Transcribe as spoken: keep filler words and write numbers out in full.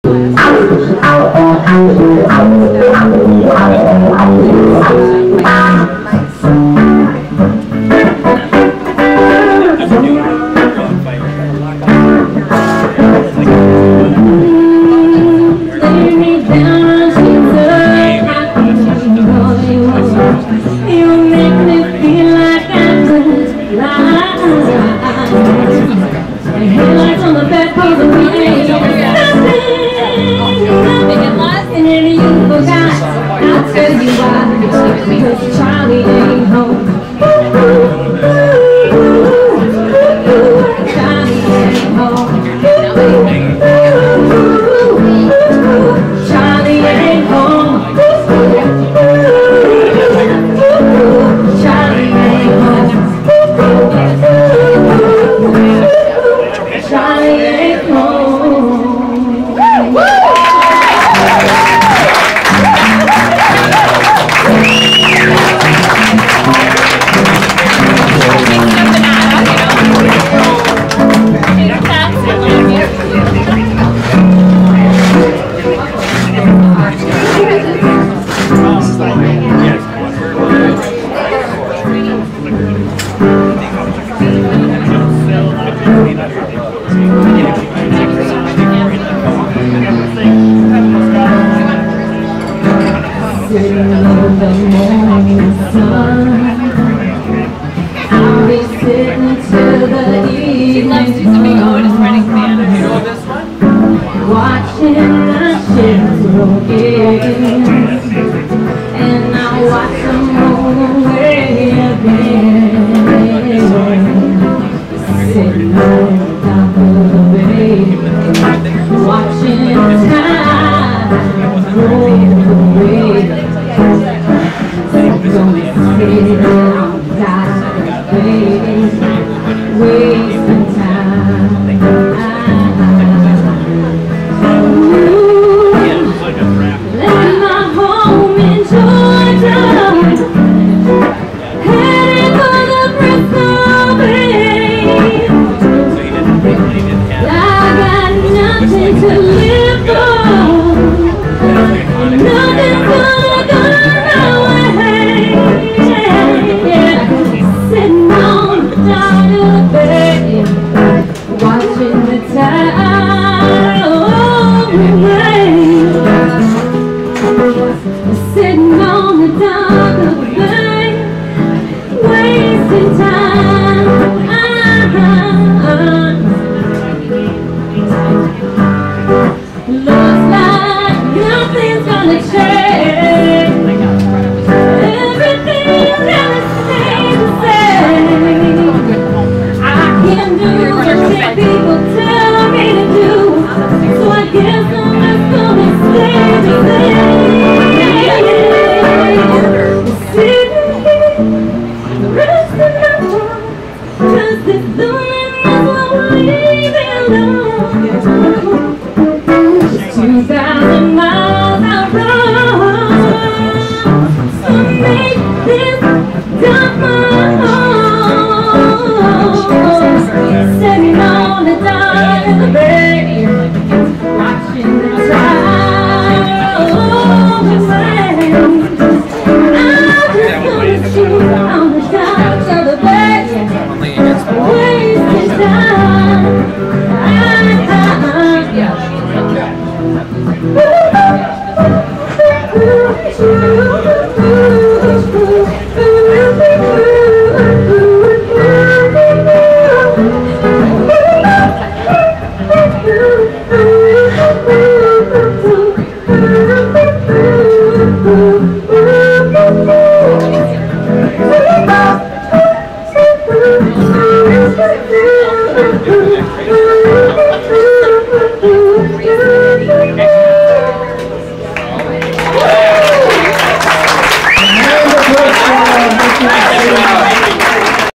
Charlie ain't home. Charlie ain't home. Charlie ain't home. Charlie ain't home. Charlie ain't home. Sitting in the morning sun, I'll be sitting till the evening sun, watching the ships roll in, and I'll watch them roll away again. Sitting on top of the bay, watching time roll away. Wasting time. Left my home in Georgia, heading for the Bristol Bay. I got nothing to live for, nothing's gonna go my way. Sitting on the dock of the bay, watching the tide roll away. Sitting on the dock of the bay, wasting time. Looks like nothing's gonna change. Everything's gonna stay the same. I can't do what people tell me to do, so I guess I'm just gonna stay the same. Sitting here, the rest of my time, 'cause this loneliness won't leave me alone. Two thousand miles